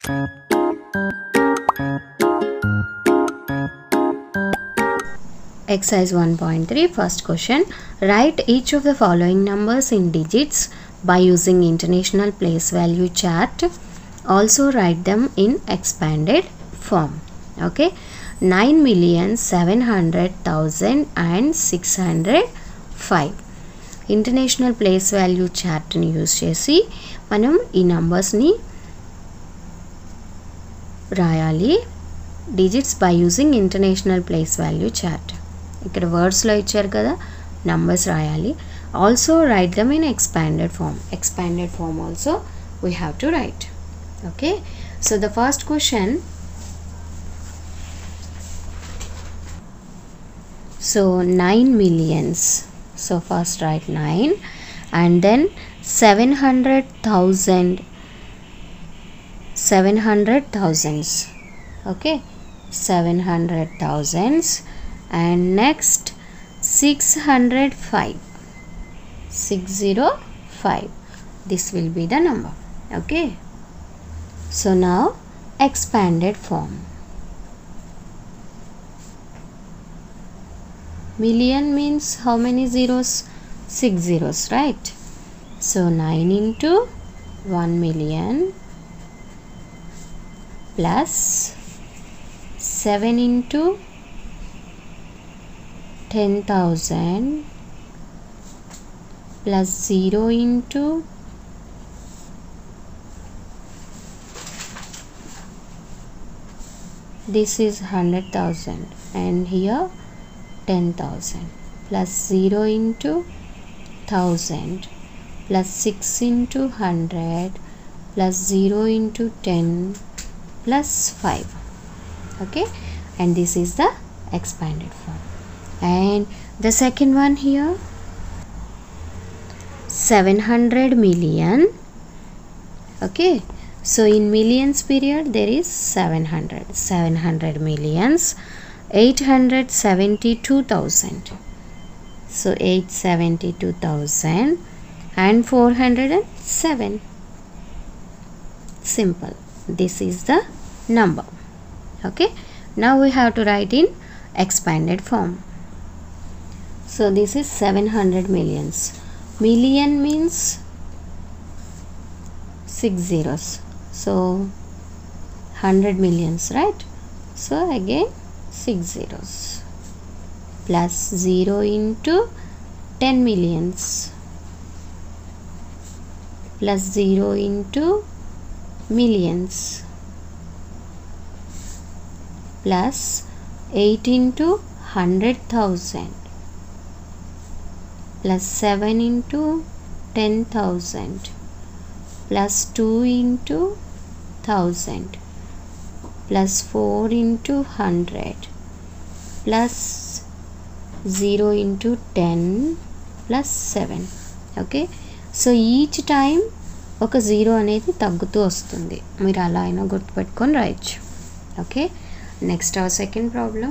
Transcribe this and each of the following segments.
Exercise 1.3 first question. Write each of the following numbers in digits by using International Place Value chart. Also write them in expanded form. Okay. 9,700,605. International Place Value chart ni use chesi manam ee numbers ni rayali digits by using International Place Value chart. ఇక్కడ వర్డ్స్లో ఇచ్చారు కదా, numbers రాయాలి. Also write them in expanded form also we have to write. Okay, so the first question, so 9 millions, so first write 9 and then 700,000s. okay, 700,000s. And next 605. This will be the number. Okay, so now expanded form. Million means how many zeros? 6 zeros, right? So 9 into 1 million plus 7 into 10,000 plus 0 into 100,000 and here 10,000 plus 0 into 1,000 plus 6 into 100 plus 0 into 10 plus 5. Okay, and this is the expanded form. And the second one here, 700 million. Okay, so in millions period there is 700 millions, 872,000. so 872,000 and 407. simple, this is the number. Okay, now we have to write in expanded form. So this is 700 millions. Million means 6 zeros, so 100 millions, right? So again 6 zeros plus 0 into 10 millions plus 0 into millions plus 8 into 100,000 plus 7 into 10,000 plus 2 into 1,000 plus 4 into 100 plus 0 into 10 plus 7. okay, so each time ఒక zero అనేది తగ్గుతూ వస్తుంది, మీరు అలా అయినా గుర్తుపెట్టుకొని రాయొచ్చు. Okay, next our second problem.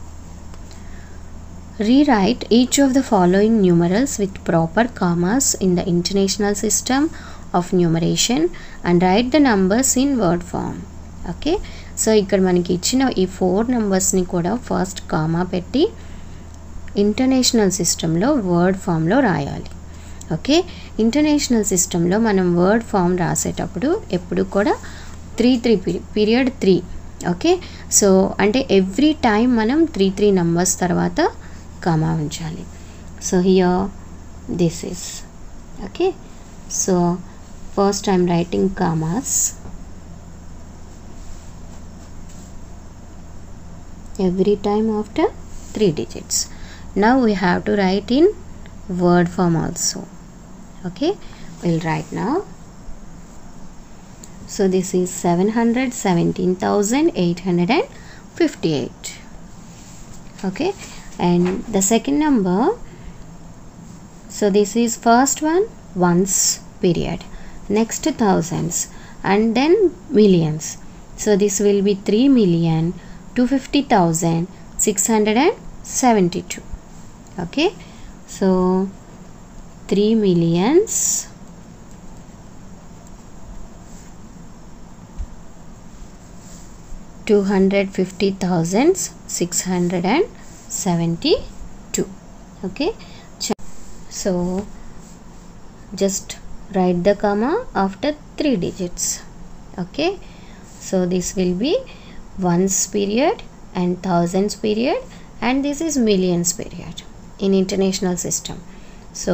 Rewrite each of the following numerals with proper commas in the International System of Numeration and write the numbers in word form. Okay, so ఇక్కడ మనకి ఇచ్చిన ఈ 4 నెంబర్స్ని కూడా ఫస్ట్ కామా పెట్టి international సిస్టంలో word ఫామ్లో రాయాలి. ఓకే, ఇంటర్నేషనల్ సిస్టంలో మనం వర్డ్ ఫామ్ రాసేటప్పుడు ఎప్పుడు కూడా 3 పీరియడ్ 3. ఓకే, సో అంటే ఎవ్రీ టైం మనం 3 నెంబర్స్ తర్వాత కామా ఉంచాలి. So here this is okay. So first I'm writing commas every time after 3 digits. Now we have to write in word form also. Okay, we'll write now. So this is 717,858. okay, and the second number, so this is first one ones period, next thousands and then millions. So this will be 3,250,672. okay, so 3 millions 250,672. Okay, so just write the comma after 3 digits. Okay, so this will be ones period and thousands period, and this is millions period in international system. So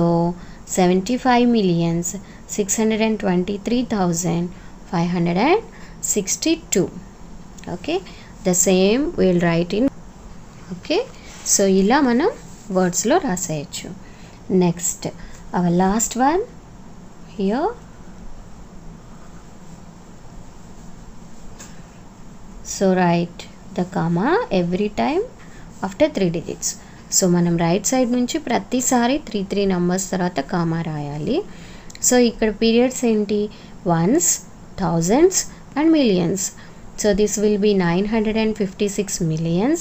75,623,562. okay, the same we'll write in. okay, so ila manam words lo raseyochu. Next, our last one here. So write the comma every time after 3 digits. So మనం right side నుంచి ప్రతిసారి 3 numbers తర్వాత comma రాయాలి. So ఇక్కడ periods ఏంటి? Ones, thousands and millions. So this will be 956 millions,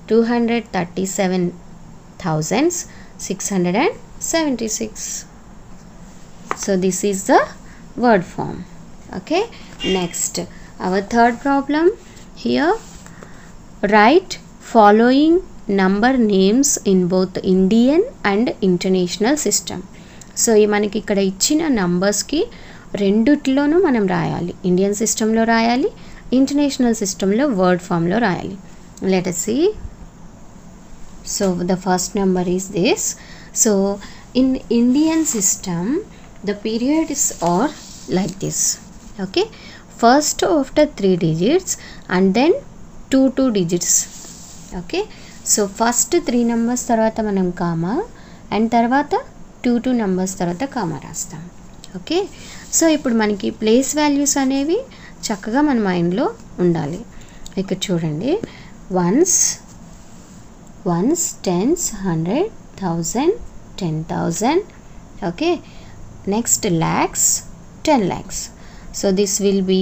237,676. So this is the word form. Okay, next our third problem here. Write following number names in both Indian and international system. So మనకి ఇక్కడ ఇచ్చిన నంబర్స్కి రెండిట్లోనూ మనం రాయాలి. Indian సిస్టంలో రాయాలి, international సిస్టంలో word ఫామ్లో రాయాలి. Let us see. So the first number is this. So in Indian system the periods are like this. Okay, first after 3 digits and then 2 digits. okay, so first 3 numbers tarvata manam comma and tarvata 2 numbers tarvata comma rastam. okay, so ippudu maniki place values anevi chakkaga మన mind లో ఉండాలి. ఇక్కడ చూడండి, ones, tens, 100, 1000, 10,000. okay, next lakhs, 10 lakhs. So this will be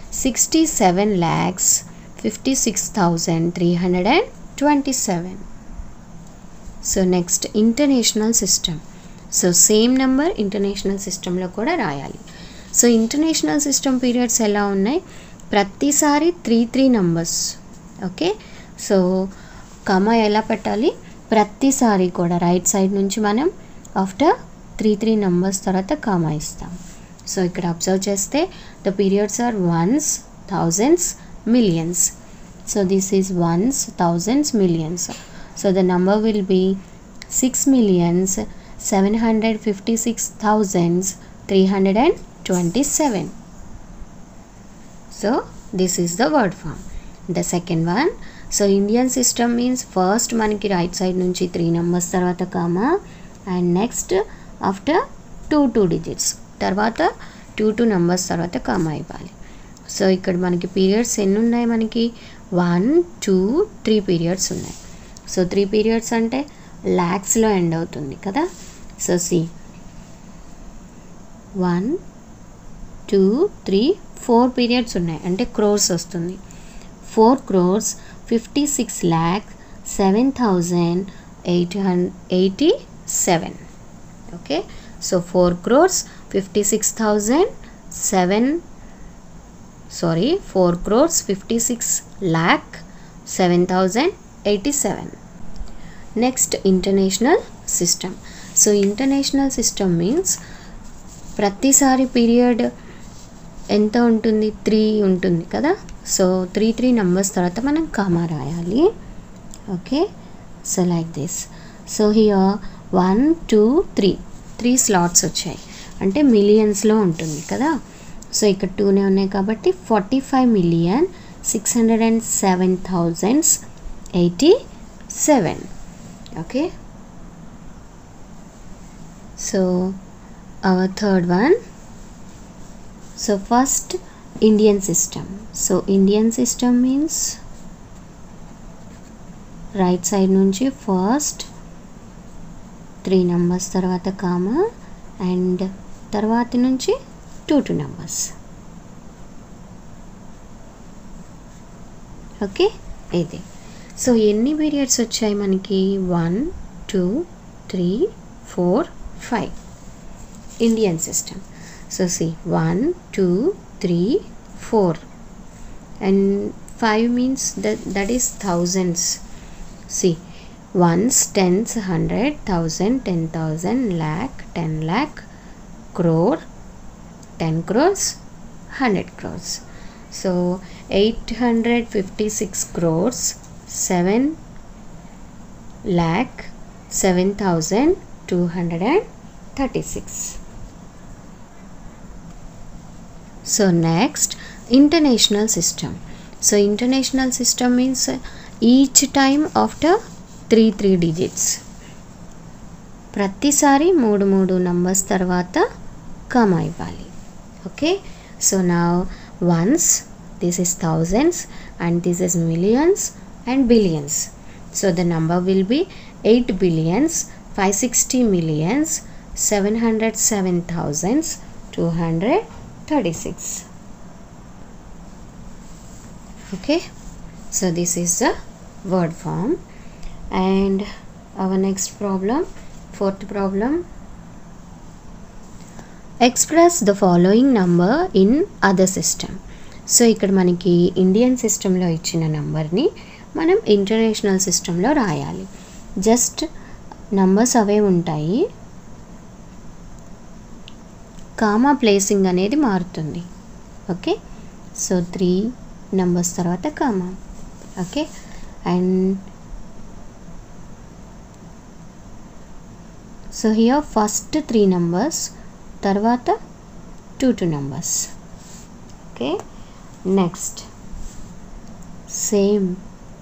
67,56,327. So next, international system. So same number international system lo kuda rayali. So international system periods ela unnai, pratisari 3 numbers. okay, so comma ela pettali, pratisari kuda right side nunchi manam after 3 numbers tarata comma istam. So ఇక్కడ observe చేస్తే the periods are ones, thousands, millions. So this is ones, thousands, millions. So the number will be 6,756,327. So this is the word form. The second one, so Indian system means first మనకి right side నుంచి 3 numbers తర్వాత comma and next after 2 digits తర్వాత 2 numbers తర్వాత comma ఇవ్వాలి. So ఇక్కడ మనకి periods ఎన్ని ఉన్నాయి? మనకి 1, 2, 3 పీరియడ్స్ ఉన్నాయి. సో 3 పీరియడ్స్ అంటే ల్యాక్స్లో ఎండ్ అవుతుంది కదా. సో సి 1, 2, 3, 4 పీరియడ్స్ ఉన్నాయి అంటే క్రోర్స్ వస్తుంది. 4 crores 56,07,887. Okay, so 4 crores 56,7,7,87,087. Next international system. So international system means ప్రతిసారి పీరియడ్ ఎంత ఉంటుంది? 3 ఉంటుంది కదా. సో 3 numbers తర్వాత మనం కామా రాయాలి. Okay, so like this. So here 1, 2, 3 slots వచ్చాయి అంటే మిలియన్స్లో ఉంటుంది కదా. సో ఇక్కడ 2నే ఉన్నాయి కాబట్టి 45,607,087. Okay, so our third one. So first Indian system. So Indian system means right side nunchi first 3 numbers tarvata comma and tarvati nunchi 2 numbers. okay, ఇది. So ఎన్ని periods వచ్చాయి మనకి? 1, 2, 3, 4, 5 Indian system. So see 1, 2, 3, 4 and 5 means that is thousands. See, ones, tens, 100, 1000, 10,000, lakh, 10 lakh, crore, 10 crores, 100 crores. So 856 crores, 7 lakh 7,236. So next, international system. So international system means each time after 3 digits. ప్రతిసారి 3 numbers తర్వాత comma ఇవ్వాలి. Okay, so now ones, this is thousands, and this is millions and billions. So the number will be 8 billions 560 millions 707,236. Okay, so this is the word form. And our next problem, fourth problem, express the following number in other system. So ఇక్కడ మనకి Indian సిస్టంలో ఇచ్చిన నెంబర్ని మనం international సిస్టంలో రాయాలి. Just numbers అవే ఉంటాయి, comma placing అనేది మారుతుంది. ఓకే, సో 3 numbers తర్వాత comma. Okay, and so here first 3 numbers తర్వాత 2 numbers. Okay, next same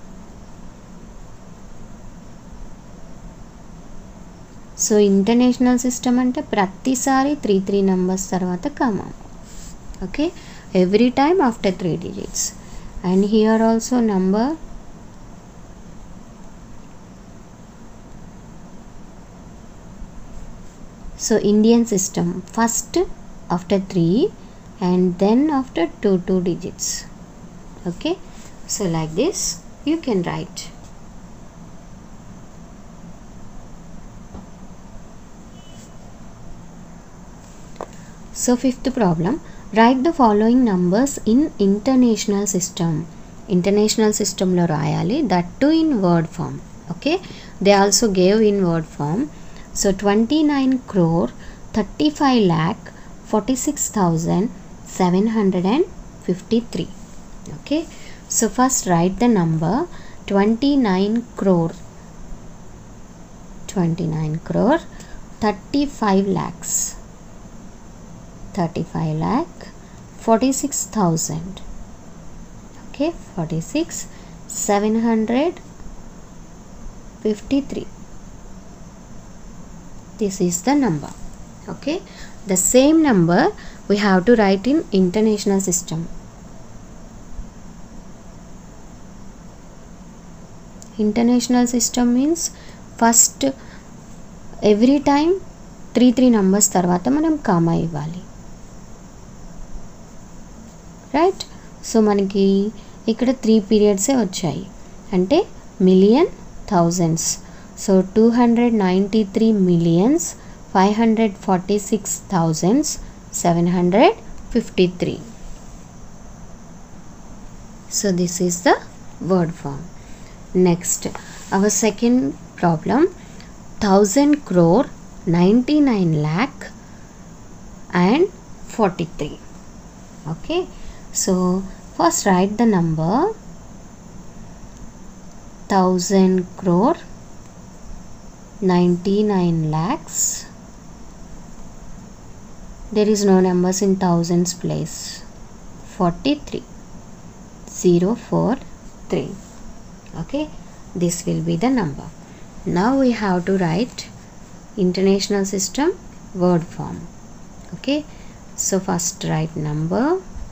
so international system అంటే ప్రతిసారి 3 numbers తర్వాత comma. Okay, every time after 3 digits. And here also number. So Indian system first after 3 and then after 2 digits. Okay, so like this you can write. So fifth problem, write the following numbers in international system. International system lo rayali, that too in word form. Okay, they also gave in word form. So 29 crore 35 lakh 46,753. Okay, so first write the number 29 crore 35 lakhs 35 lakh 46,000. Okay, 46,753. This is the number. Okay, the same number we have to write in international system. International system means first every time 3 numbers తర్వాత మనం comma ఇవ్వాలి. Right, so మనకి ఇక్కడ 3 periods వచ్చాయి, అంటే million, thousands. So 293 millions 546,753. So this is the word form. Next, our second problem, 1000 crore 99 lakh and 43. Okay, so first write the number 1000 crore 99 lakhs. There is no numbers in thousands place. 43 043. Okay, this will be the number. Now we have to write international system word form. Okay, so first write number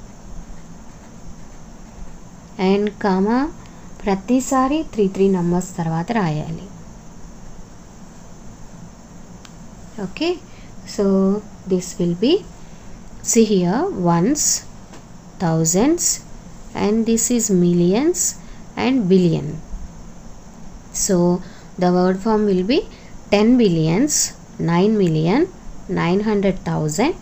and comma, ప్రతిసారి 3 numbers తర్వాత రాయాలి. Okay, so this will be, see here, ones, thousands, and this is millions and billion. So the word form will be 10 billions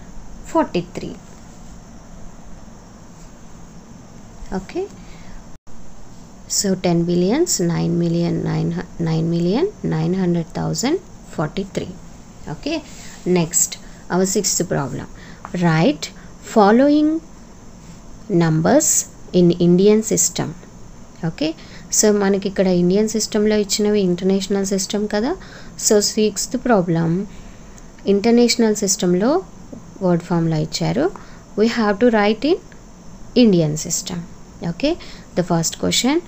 9,900,043. Okay, So 10 billions, 9,900,043. Okay, next our sixth problem. Write following numbers in Indian system. Okay, so మనకి ఇక్కడ Indian సిస్టంలో ఇచ్చినవి international system కదా. So sixth problem international సిస్టంలో word ఫామ్లో ఇచ్చారు. We have to write in Indian system. Okay, the first question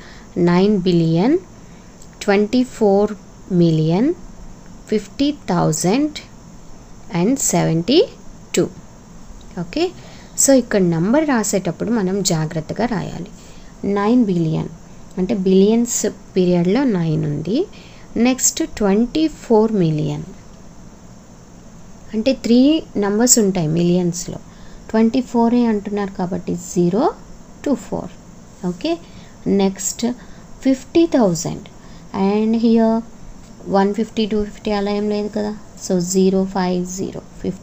9,24,50,072. Okay, so ఇక్కడ number రాసేటప్పుడు మనం జాగ్రత్తగా రాయాలి. 9 బిలియన్ అంటే బిలియన్స్ పీరియడ్లో 9 ఉంది. నెక్స్ట్ 24 మిలియన్ అంటే 3 నంబర్స్ ఉంటాయి మిలియన్స్లో, 24 అంటున్నారు కాబట్టి 0 to 4. Okay, next 50,000 and here 150 250 అలా ఏం లేదు కదా. So 050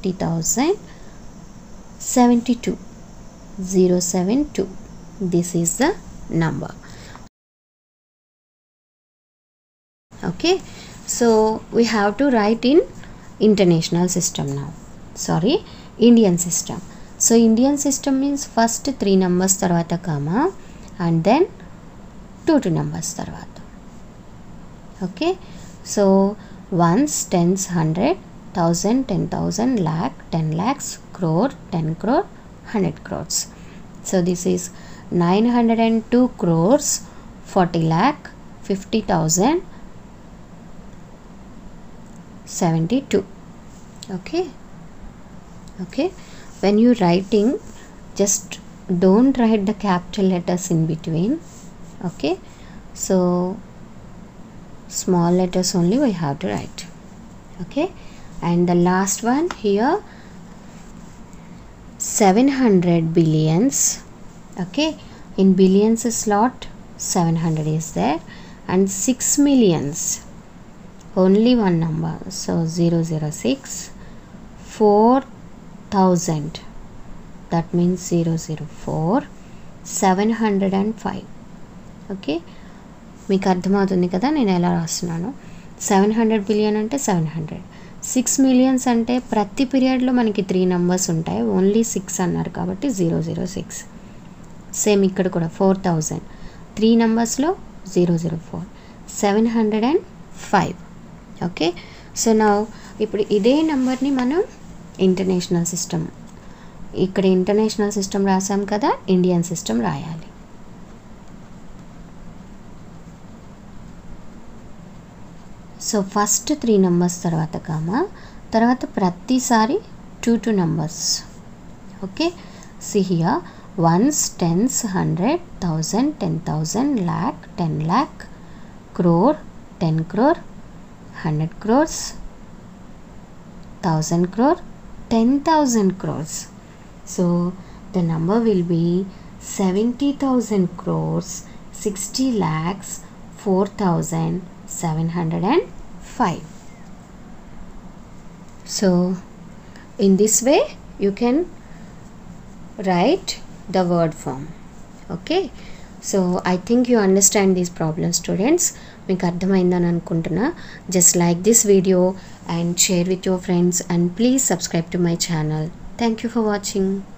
50,072 072. This is the number. Okay, so we have to write in international system now. Sorry, Indian system. So Indian system means first 3 numbers tarvata comma and then 2 numbers tarvata. Okay, so ones, tens, 100, 1000, 10,000, lakh, 10 lakhs, crore, 10 crore, 100 crores. So this is 902 crores 40 lakh 50,000 72. Okay, okay, when you writing, just don't write the capital letters in between. Okay, so small letters only we have to write. Okay, and the last one here 700 billions. Okay, in billions slot 700 is there and 6 millions only one number, so 006 4,000, that means 004 705. Okay, మీకు అర్థమవుతుంది కదా నేను ఎలా రాస్తున్నాను. 700 billion అంటే 700, 6 millions అంటే ప్రతి పీరియడ్లో మనకి 3 నంబర్స్ ఉంటాయి, ఓన్లీ 6 అన్నారు కాబట్టి 006. సేమ్ ఇక్కడ కూడా 4,000 3 నంబర్స్లో 004 705. ఓకే, సో నా ఇప్పుడు ఇదే నెంబర్ని మనం ఇంటర్నేషనల్ సిస్టమ్, ఇక్కడ ఇంటర్నేషనల్ సిస్టమ్ రాసాం కదా, ఇండియన్ సిస్టమ్ రాయాలి. సో ఫస్ట్ 3 నంబర్స్ తర్వాత కామా, తర్వాత ప్రతిసారి 2 numbers. Okay, see here ones, tens, 100, 1000, 10,000, lakh, 10 lakh, crore, 10 crore, 100 crores, 1000 crore, 10,000 crores. So the number will be 70,000 crores 60 lakhs 4,705. So in this way you can write the word form. Okay, so I think you understand these problems, students. మీకు అర్థమైందని అనుకుంటున్నా. just like this video and share with your friends and please subscribe to my channel. Thank you for watching.